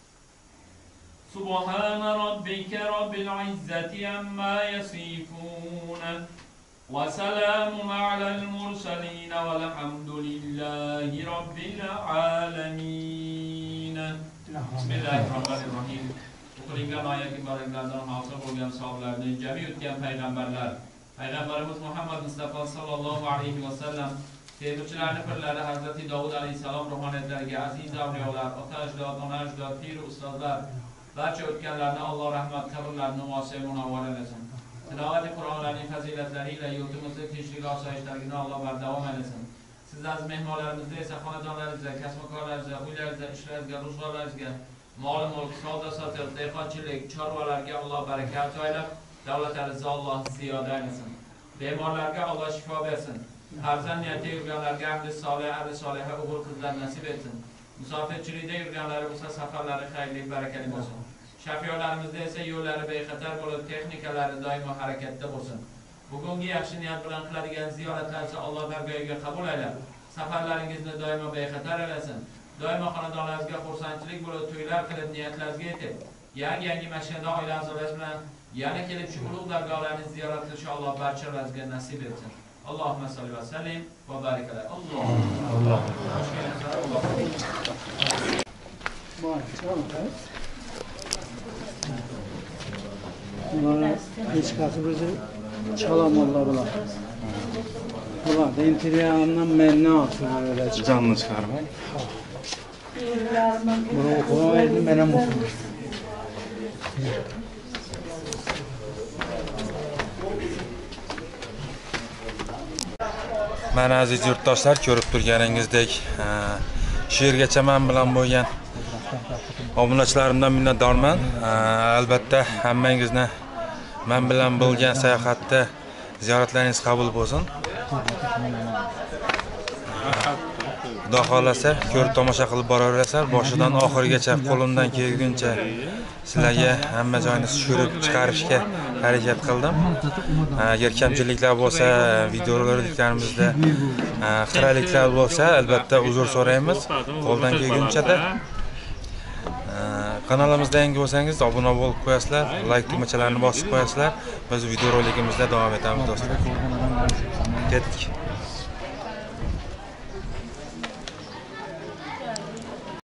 Subhana rabbika rabbil izzati amma yasifun. وسلام على المرسلين والحمد لله رب العالمين. بسم الله الرحمن الرحيم. O'qilingan oyat iboralardan hosil bo'lgan savoblarni jami o'tgan payg'ambarlar, payg'ambarimiz Muhammad Mustafa sallallohu alayhi va sallam Sevgililerini pirlari Hazreti Davud Aleyhisselam ruhaniyetleriga, aziz avliyolar, ota ajdod, ona ajdod, pir ustozlar, barcha o'tganlarni Alloh rahmat qabrlarini vosiy munavvar eylesin. Tilovati Qur'onlarning fazilatlariyle yurtimizda tinchlik osoyishtaligini Alloh bardavom eylesin. Siz aziz mehmonlarimizda esa xonadonlaringizda, kasb-korlaringizda, uylaringizda, ishlaringizga, ro'zg'orlaringizga, mol-mulk, savdo-sotiq, dehqonchilik, chorvalarga Alloh barakat aylab, davlatlaringizni Alloh ziyoda eylesin. Bemorlarga Alloh shifo bersin. Farzand niyatida yurganlarga ahli solih, ahli soliha o'g'il qizlar nasib etsin. Musofirchilikda yurganlar bo'lsa safarlari xayrli, barakali bo'lsin. Shafiyolarimizda esa yo'llari bexatar bo'lib, texnikalari doimo harakatda bo'lsin. Bugungi yaxshi niyat bilan qiladigan ziyoratlarni Alloh dargohiga qabul aylab, safarlaringizni doimo bexatar eylesin. Doimo xonadonlaringizga xursandchilik bo'lib, to'ylar qilib, niyatlaringizga yetib, yangi-yangi mashinada oila a'zolari bilan yana kelib shu ulug' dargohlarni ziyorat qilishni Alloh barchalaringizga nasib etsin. Allohumma salli va sallim va barik alayhi. Alloh. Bunlar hiç katı bizi çalamolla bular. Bular da interyandan menne atıyor öyle. Canlı çıkarmak. Bunu okuma verdim benim okumuş. Mana aziz yurtdoshlar, ko'rib turganingizdek, shu yergacha men bilan bo'lgan obunachilarimdan minnatdorman. Albatta hammangizni men bilan bo'lgan sayohatda ziyoratlaringiz qabul bo'lsin. Xudo xolasa ko'rib tomosha qilib boraverasizlar. Boshidan oxirigacha qo'limdan kelguncha sizlarga hamma joyni tushirib chiqarishga harakat qildim. Agar kamchiliklar bo'lsa, videoroliklarimizda xiraliklar bo'lsa, albatta uzr so'raymiz. Qo'ldan kelguncha-da kanalimizda yangi bo'lsangiz obuna bo'lib qo'yasizlar, like tugmachalarini bosib qo'yasizlar. Biz videorolikimizda davom etamiz do'stlar. Ketdik.